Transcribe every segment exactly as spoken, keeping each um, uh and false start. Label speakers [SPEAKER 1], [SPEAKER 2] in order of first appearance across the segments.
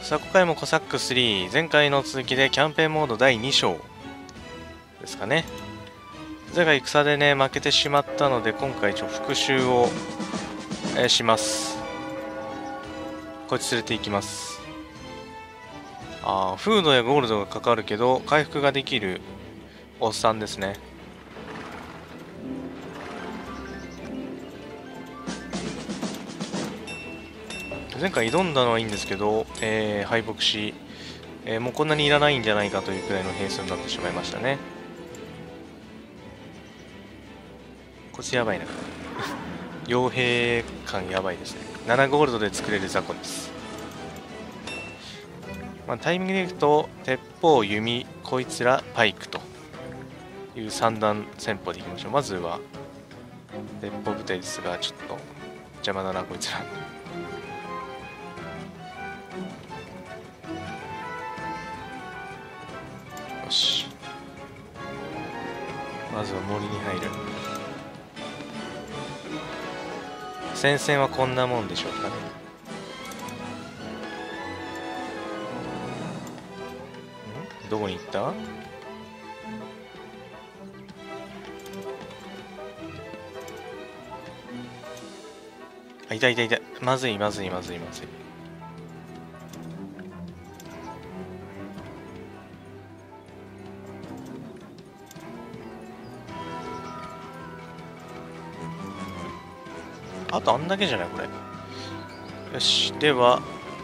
[SPEAKER 1] さあ今回もコサックスリー、前回の続きでキャンペーンモードだいに章ですかね。前回戦でね負けてしまったので、今回ちょ復讐を、えーします。こいつ連れて行きます。ああ、フードやゴールドがかかるけど回復ができるおっさんですね。前回挑んだのはいいんですけど、えー敗北し、えーもうこんなにいらないんじゃないかというくらいの兵数になってしまいましたね。こいつやばいな。傭兵感やばいですね。ななゴールドで作れる雑魚です。まあ、タイミングでいくと鉄砲、弓、こいつらパイクという三段戦法でいきましょう。まずは鉄砲部隊ですが、ちょっと邪魔だなこいつら。よし、まずは森に入る。戦線はこんなもんでしょうかね。んどこに行った？あ、いたいたいた。まずいまずいまずいまずい。あとあんだけじゃないこれ。よし、では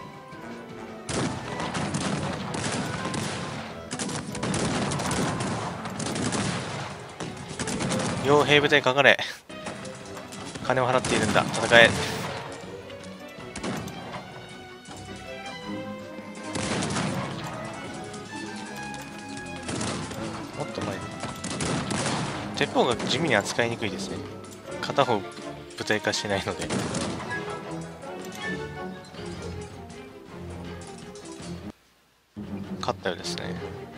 [SPEAKER 1] 傭兵部隊かかれ。金を払っているんだ、戦え。もっと前に鉄砲が地味に扱いにくいですね。片方部隊化してないので。勝ったようですね。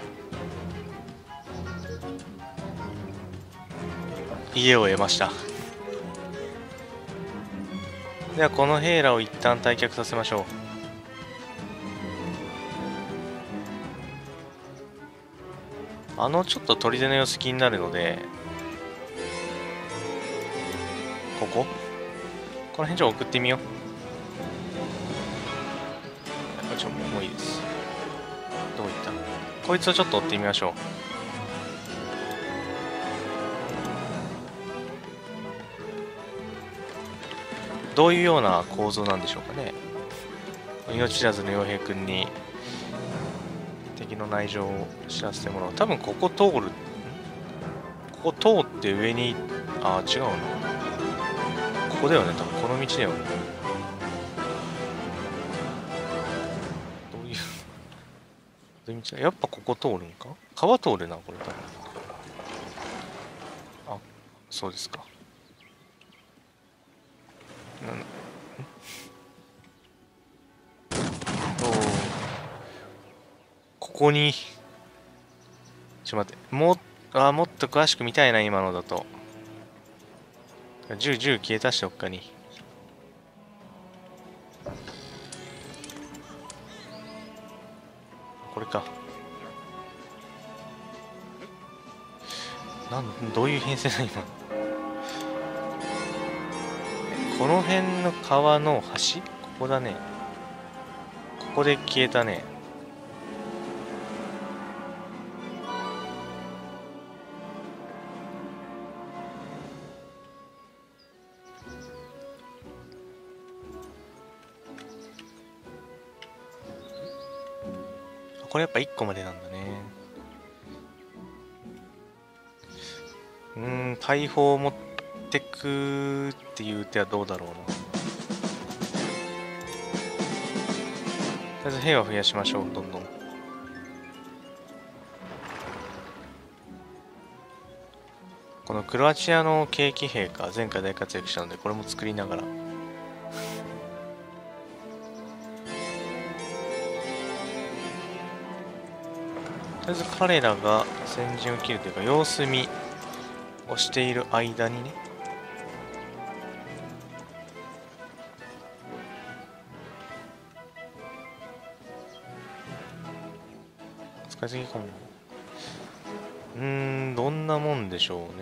[SPEAKER 1] 家を得ました。ではこの兵らを一旦退却させましょう。あのちょっと砦の様子気になるので、こここの辺ちょっと送ってみよう。ちょもういいです。どういった、こいつをちょっと追ってみましょう。どういうような構造なんでしょうかね。命知らずの傭兵君に敵の内情を知らせてもらう。多分ここ通る、ここ通って上に、ああ違うの、ここだよね、多分この道だよね。どういうどういう道だ、やっぱここ通るんか。川通るなこれ多分。あ、そうですか。なんおここにちょっと待って、もあもっと詳しく見たいな今のだと。じゅう、じゅう消えたしどっかに。これか。なんどういう編成だ今。この辺の川の橋、ここだね。ここで消えたね。これやっぱいっこまでなんだね。うーん、大砲を持ってくっていう手はどうだろうな。とりあえず兵は増やしましょう、どんどん。このクロアチアの軽騎兵か、前回大活躍したのでこれも作りながら。とりあえず彼らが先陣を切るというか様子見をしている間にね。 使いすぎかも。うーん、どんなもんでしょうね。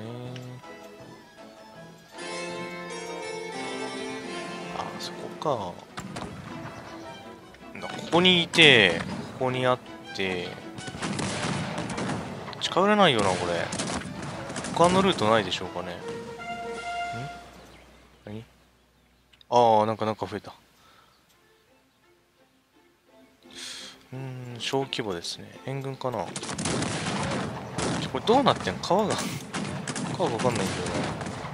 [SPEAKER 1] あ、そこか。ここにいて、ここにあって、近寄れないよな、これ。他のルートないでしょうかね。ん何ああ、なんかなんか増えた。うーん、小規模ですね。援軍かな。これどうなってんの？川が川がわかんないんだよな。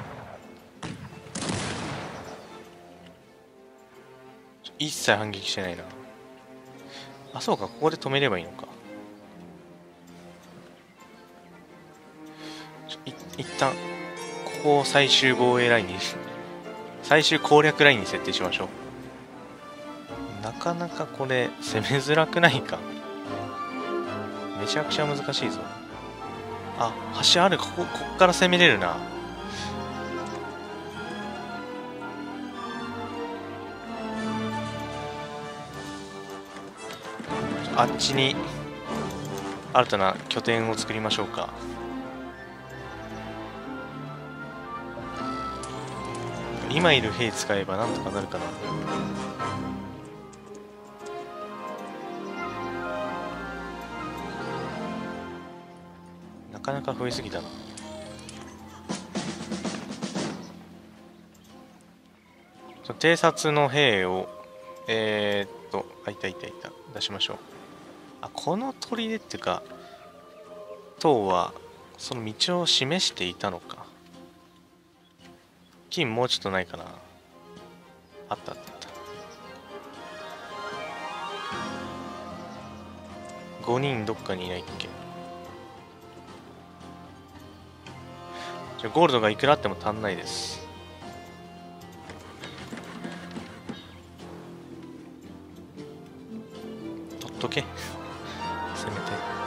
[SPEAKER 1] 一切反撃してないな。あ、そうか、ここで止めればいいのか。い一旦ここを最終防衛ラインに最終攻略ラインに設定しましょう。なかなかこれ攻めづらくないか。めちゃくちゃ難しいぞ。あ、橋ある。ここ、こっから攻めれるな。あっちに新たな拠点を作りましょうか。今いる兵使えばなんとかなるかな。なかなか増えすぎたな。偵察の兵をえー、っとあいたいたいた出しましょう。あ、この砦っていうか塔はその道を示していたのか。金もうちょっとないかな。あったあったあった。ごにんどっかにいないっけ。じゃあゴールドがいくらあっても足んないです。取っとけせめて。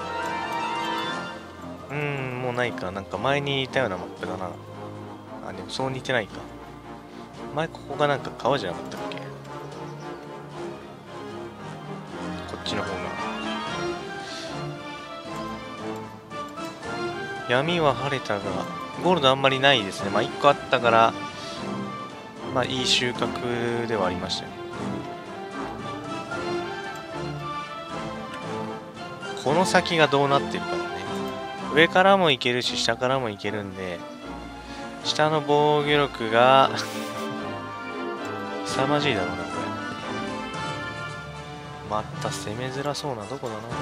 [SPEAKER 1] うーん、もうないか。なんか前にいたようなマップだな。あ、でもそう似てないか。前ここがなんか川じゃなかったっけ。こっちの方が。闇は晴れたがゴールドあんまりないですね。まあいっこあったからまあいい収穫ではありましたね。この先がどうなってるかだね。上からも行けるし下からも行けるんで、下の防御力が凄まじいだろうなこれ。また攻めづらそうなとこだな。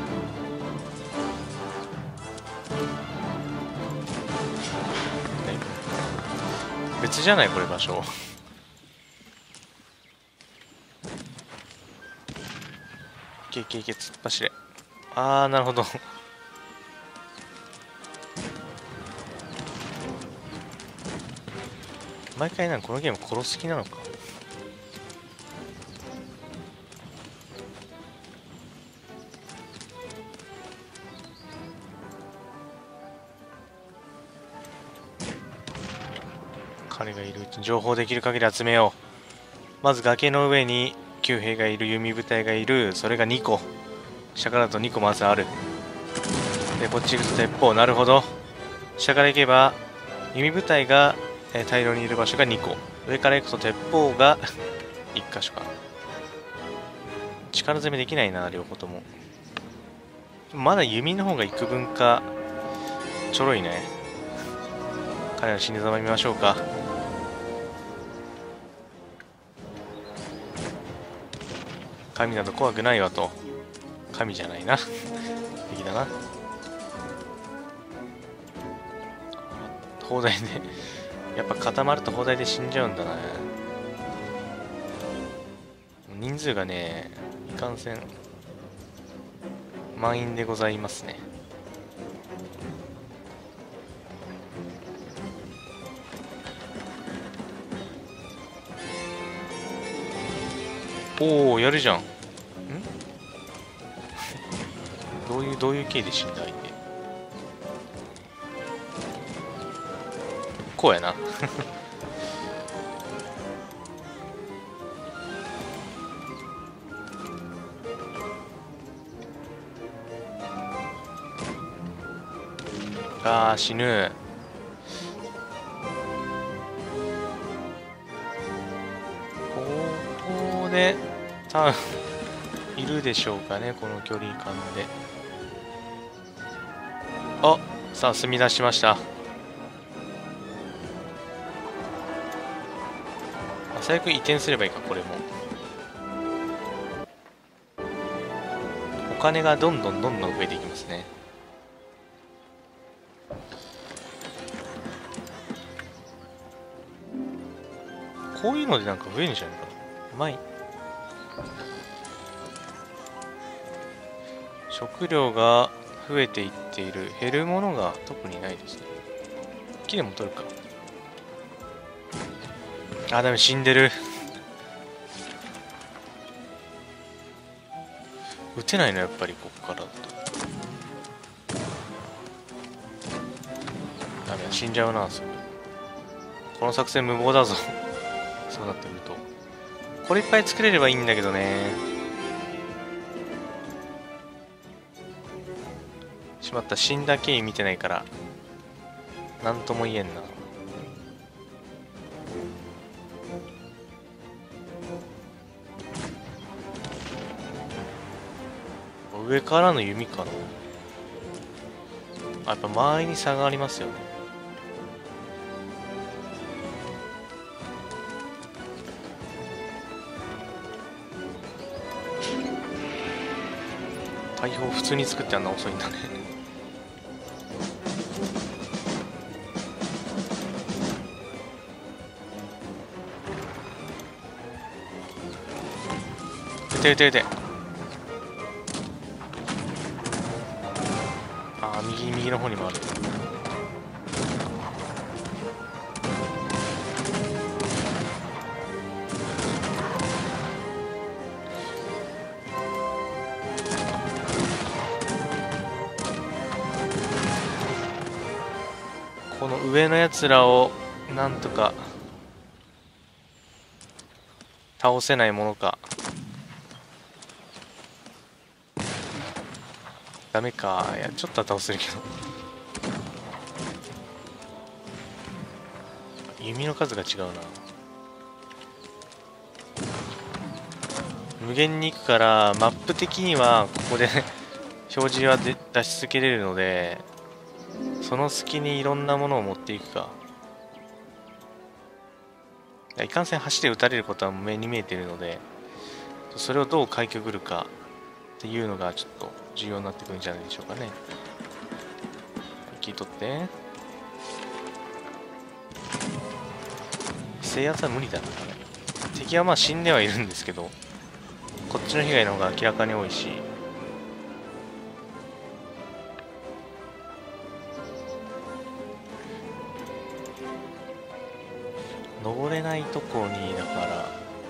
[SPEAKER 1] 別じゃないこれ場所。いけいけいけ、突っ走れ。ああ、なるほど。毎回なんかこのゲーム殺す気なのか。彼がいるうちに情報できる限り集めよう。まず崖の上に旧兵がいる、弓部隊がいる。それがにこ。下からだとにこまずある。でこっち行くと鉄砲。なるほど。下から行けば弓部隊が大量にいる場所がにこ。上から行くと鉄砲がいっ箇所か。力攻めできないな両方とも。まだ弓の方が幾分かちょろいね。彼の死に様見ましょうか。神など怖くないわと。神じゃないな敵だな。砲台でやっぱ固まると砲台で死んじゃうんだな。人数がねいかんせん満員でございますね。おおやるじゃん。んどういうどういう経緯で死んだ相手。こうやなあー死ぬ。ここで多分いるでしょうかね、この距離感で。あ、さあ進み出しました。最悪移転すればいいか。これもお金がどんどんどんどん増えていきますね。こういうのでなんか増えるんじゃないかな。うまい。食料が増えていっている。減るものが特にないですね。木でも取るか。あ、でも死んでる。撃てないのやっぱりここからだと。ダメだ、死んじゃうな、すぐ。この作戦無謀だぞ。そうなってくると。これいっぱい作れればいいんだけどね。しまった、死んだ経緯見てないから、なんとも言えんな。上からの弓かな。あ、やっぱ周りに差がありますよね。大砲普通に作ってあんな遅いんだね。撃て撃て撃て。ああ、右右の方にもある。この上のやつらをなんとか倒せないものか。ダメか。いや、ちょっとは倒せるけど。弓の数が違うな。無限に行くからマップ的にはここで表示はで出し続けれるので、その隙にいろんなものを持っていくか。いかんせん橋で撃たれることは目に見えているので、それをどうかいくぐるかっていうのがちょっと重要になってくるんじゃないでしょうかね。切り取って。制圧は無理だな。敵はまあ死んではいるんですけど、こっちの被害の方が明らかに多いし。登れないとこにだから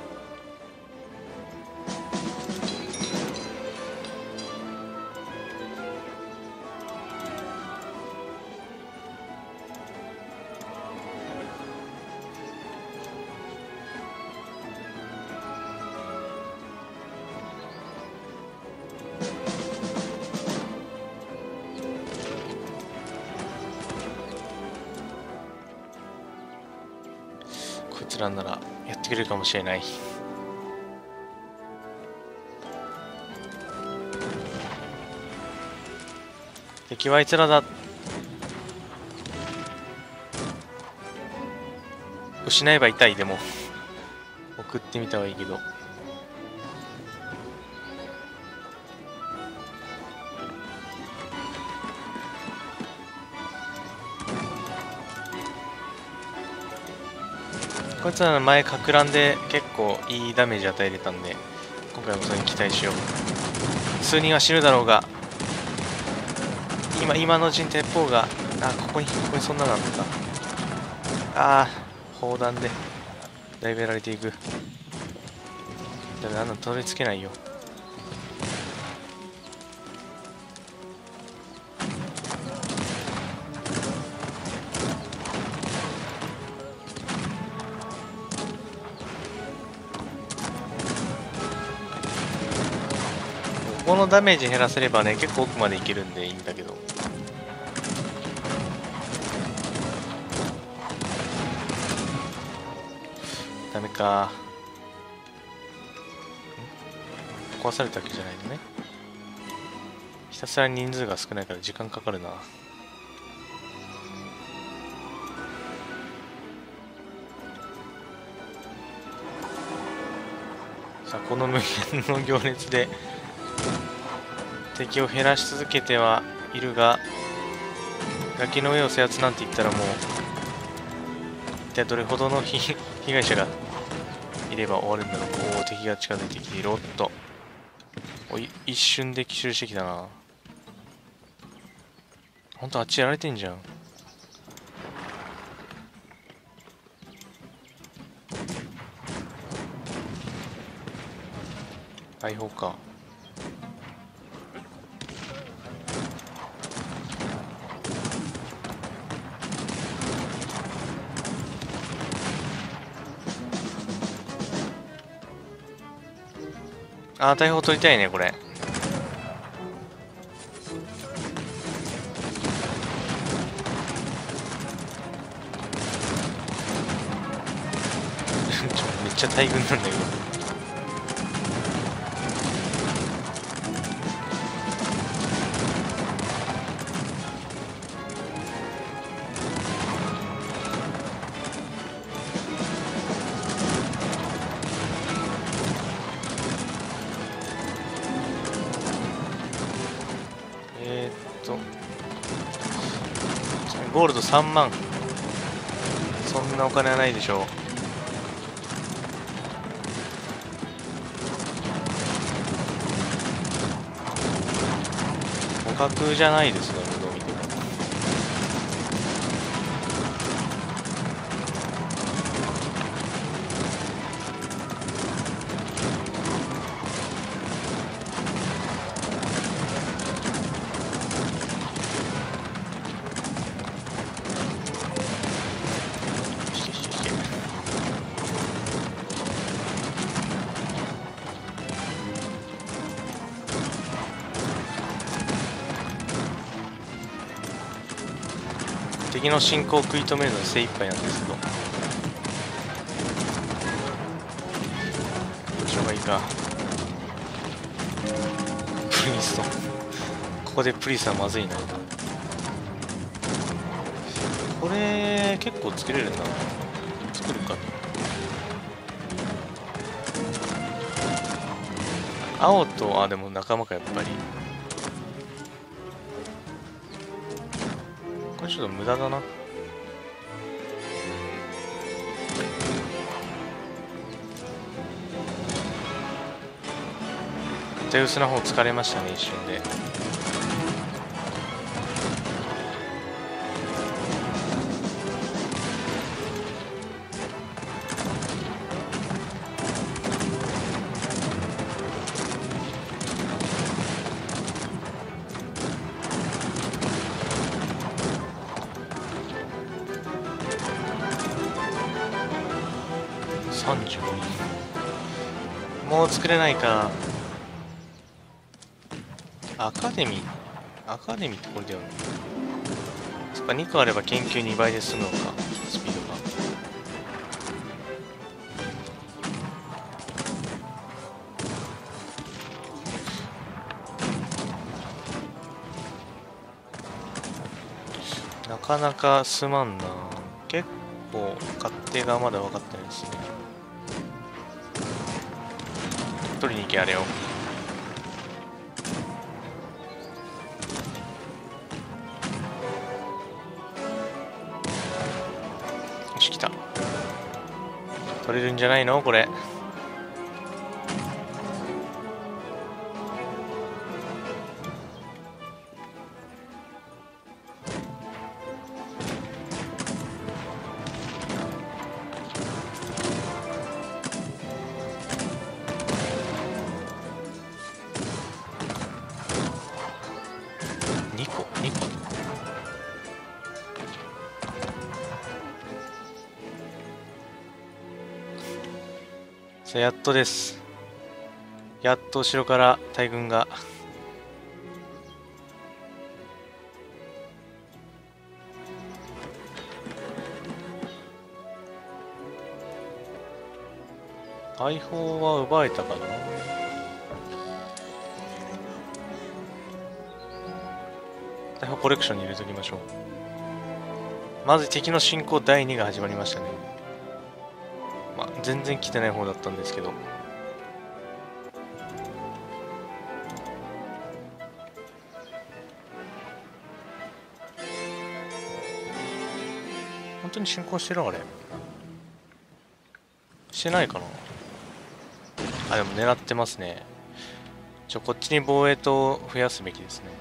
[SPEAKER 1] こいつらならやってくれるかもしれない。敵はあいつらだ。失えば痛い。でも送ってみたはいいけど。こいつらの前かく乱で結構いいダメージ与えれたんで、今回もそれに期待しよう。数人は死ぬだろうが、今今のうちに鉄砲が、あ、ここにここにそんなのあった。ああ、砲弾でだいぶやられていく。だめ、あんなのたどり着けないよ。ここのダメージ減らせればね、結構奥までいけるんでいいんだけど。 メか。壊されたわけじゃないのね。ひたすら人数が少ないから時間かかるな。さあ、この無限の行列で敵を減らし続けてはいるが、崖の上を制圧なんて言ったらもう一体どれほどの被被害者がいれば終わるんだろう。おお、敵が近づいてきている。おっと、おい、一瞬で奇襲してきたな。ほんとあっちやられてんじゃん。大砲か。あー、大砲取りたいねこれ。めっちゃ大群なんだけど。えー、っとゴールドさんまん、そんなお金はないでしょう。互角じゃないですね、どう見ても。敵の進行を食い止めるので精一杯なんですけど、どうしようがいいか。プリスト、ここでプリスはまずいな。これ結構作れるな。作るか。青と、あ、でも仲間かやっぱり。これちょっと無駄だな。手薄な方疲れましたね、一瞬で。さんじゅうごにん。もう作れないか。アカデミーアカデミーってこれだよね。そっか、にこあれば研究にばいで済むのか、スピードが。なかなかすまんな。結構勝手がまだ分かってないですね。取りに行け、あれを。よし、来た。取れるんじゃないのこれ。にこにこさあ、やっとです。やっと後ろから大軍が。 大砲は奪えたかな。大砲コレクションに入れときましょう。まず敵の進行だいにが始まりましたね。まあ全然来てない方だったんですけど、本当に進行してる？あれしてないかな。あ、でも狙ってますね。ちょこっちに防衛と増やすべきですね。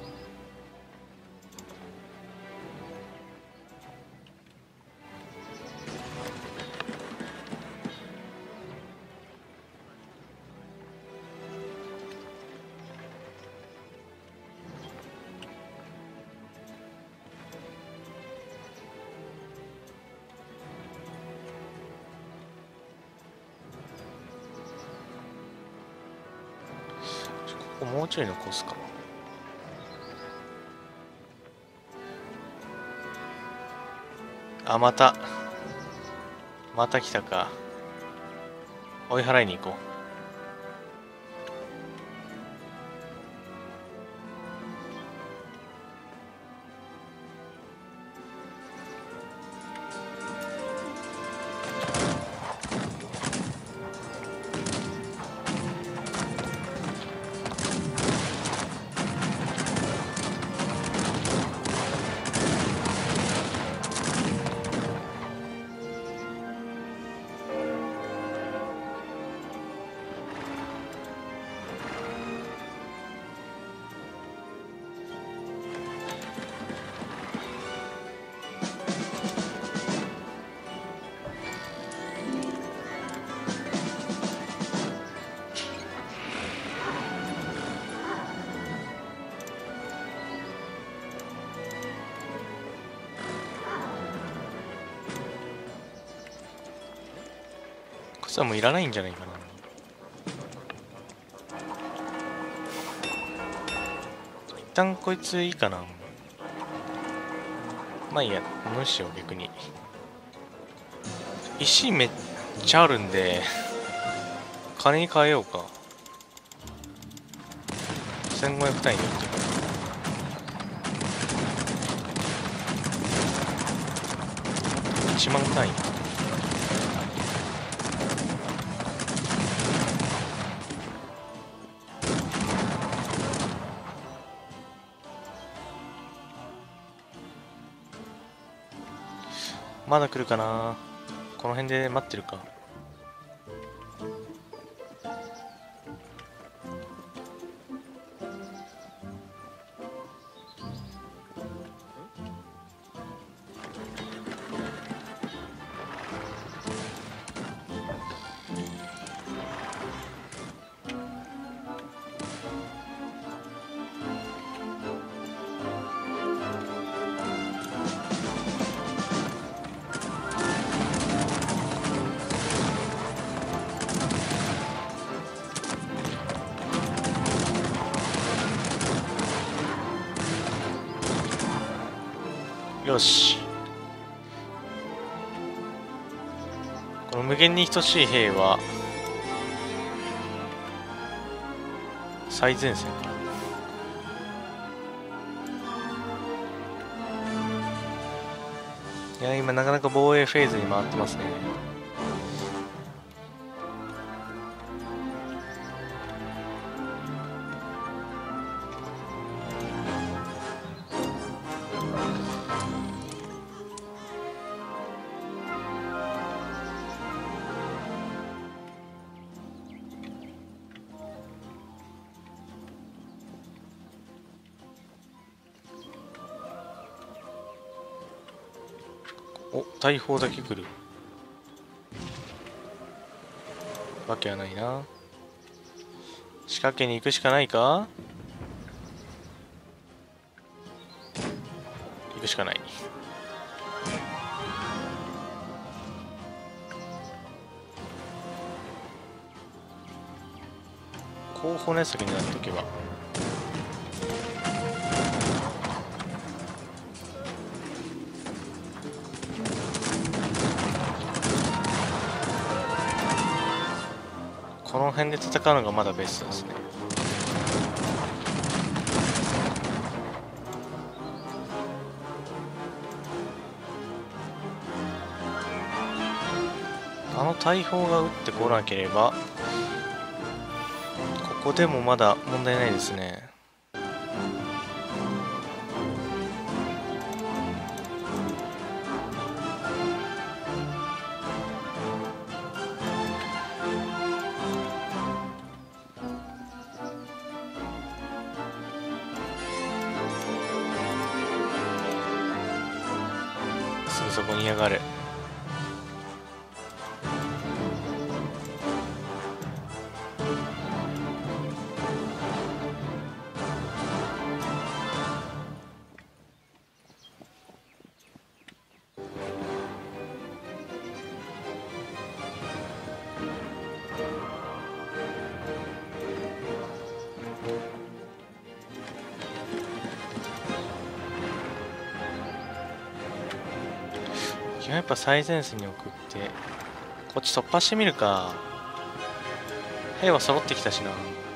[SPEAKER 1] ここもうちょい残すか。あ、またまた来たか。追い払いに行こう。こいつはもういらないんじゃないかな。一旦こいついいかな。まあいいや、無視を逆に。石めっちゃあるんで金に変えようか。せんごひゃく単位で売ってくる。いちまん単位。まだ来るかな。この辺で待ってるか。よし。この無限に等しい兵は最前線。いや、今なかなか防衛フェーズに回ってますね。お、大砲だけ来るわけはないな。仕掛けに行くしかないか。行くしかない。後方の先になっとけば。 この辺で戦うのがまだベストですね。あの大砲が撃ってこなければここでもまだ問題ないですね。すぐそこにいやがる。やっぱ最前線に送ってこっち突破してみるか。兵は揃ってきたしな。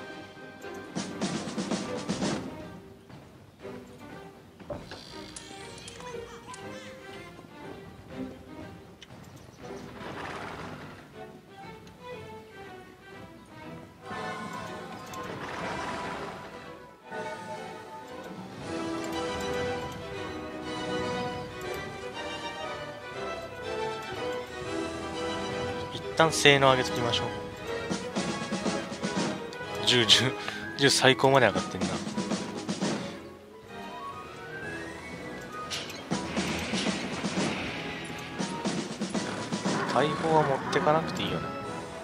[SPEAKER 1] 一旦性能上げときましょう。じゅう、じゅう、じゅう最高まで上がってんな。大砲は持ってかなくていいよな。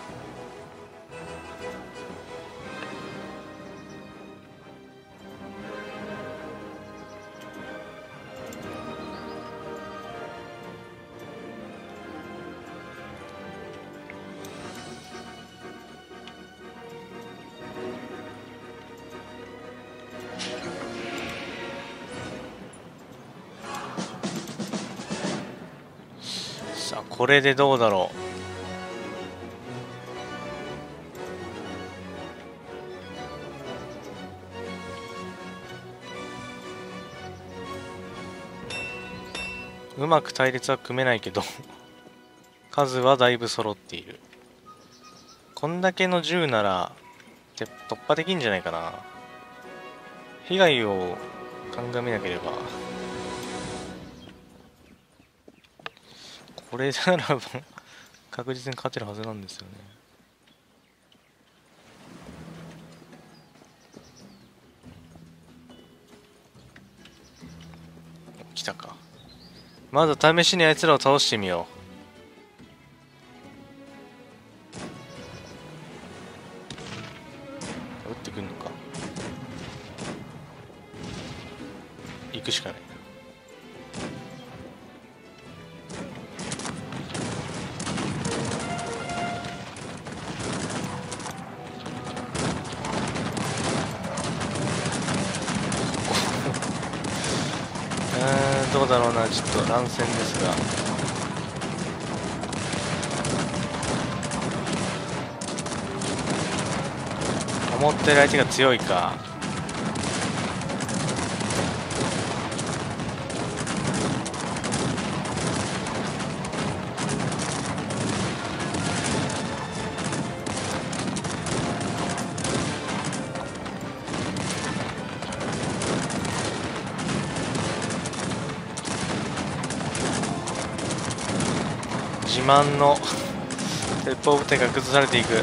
[SPEAKER 1] さあこれでどうだろう。うまく隊列は組めないけど数はだいぶ揃っている。こんだけの銃なら突破できんじゃないかな。被害を鑑みなければ。これならば確実に勝てるはずなんですよね。来たか。まず試しにあいつらを倒してみよう。撃ってくんのか。行くしかない。どうだろうな。ちょっと乱戦ですが、思ってる相手が強いか。自慢の鉄砲部隊が崩されていく。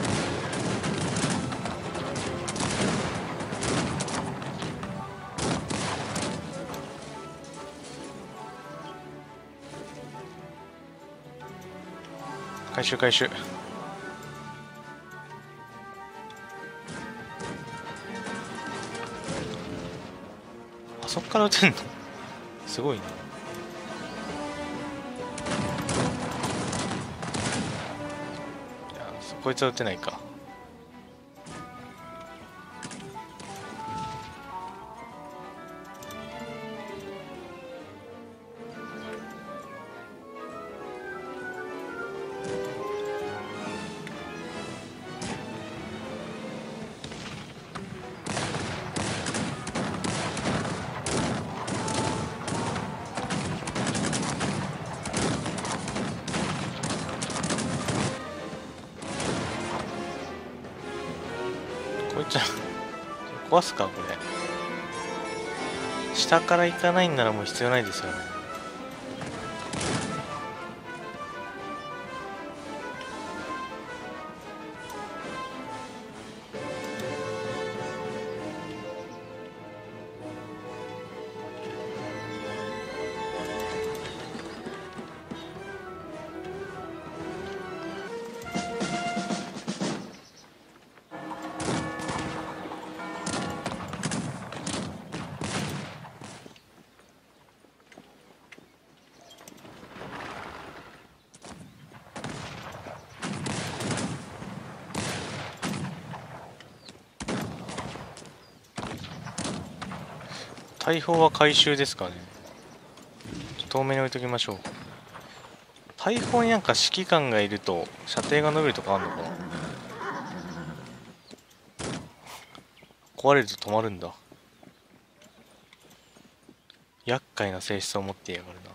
[SPEAKER 1] 回収回収。あそっから撃てんのすごいな。こいつは撃てないか。 壊すかこれ。下から行かないんならもう必要ないですよね。大砲は回収ですかね。遠目に置いときましょう。大砲になんか指揮官がいると射程が伸びるとかあるのかな。壊れると止まるんだ。厄介な性質を持っていやがるな。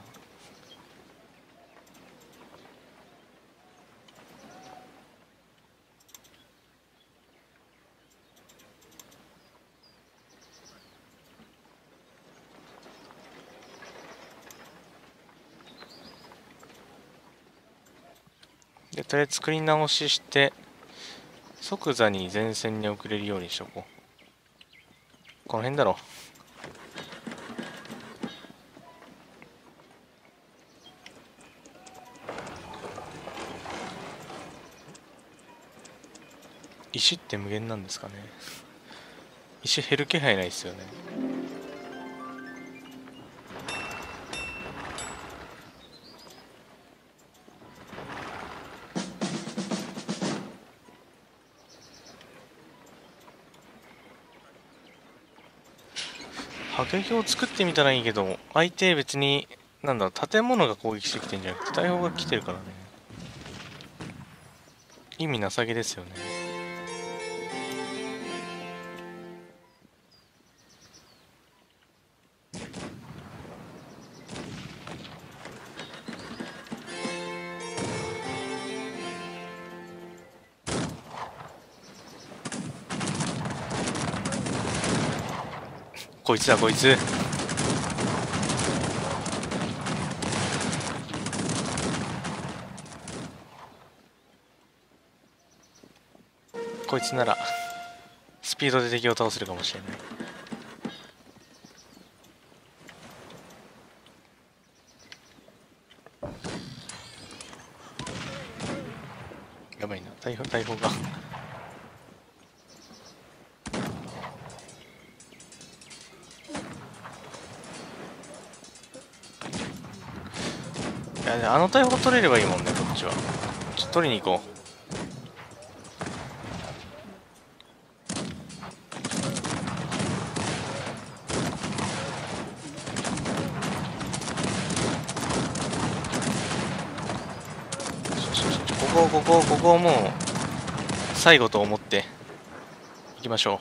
[SPEAKER 1] でとりあえず作り直しして即座に前線に送れるようにしとこう。この辺だろ。石って無限なんですかね。石減る気配ないですよね。迫撃を作ってみたらいいけど、相手別になんだろう、建物が攻撃してきてんじゃなくて大砲が来てるからね。意味なさげですよね。こいつだこいつ。こいつならスピードで敵を倒せるかもしれない。やばいな、大砲大砲がいや、ね、あの大砲取れればいいもんね。こっちはちょっと取りに行こう。ここここここをもう最後と思っていきましょう。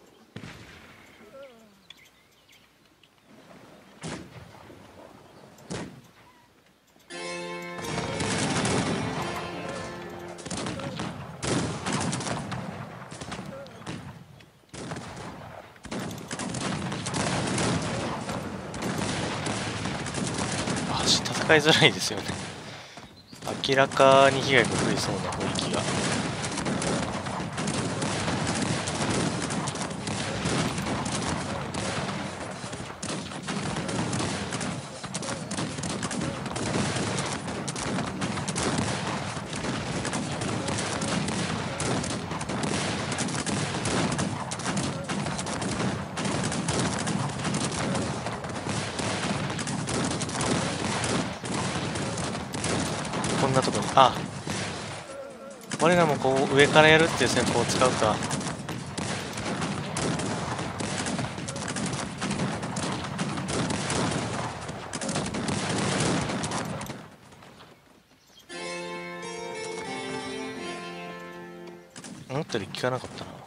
[SPEAKER 1] 橋戦いづらいですよね。明らかに被害が増えそうな雰囲気が。こんなとこに、あ、我らもこう上からやるっていう戦法を使うか。思ったより効かなかったな。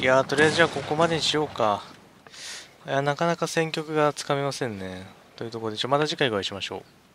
[SPEAKER 1] やー、とりあえずじゃあここまでにしようか。いや、なかなか戦局がつかめませんね。というところで、ちょまた次回お会いしましょう。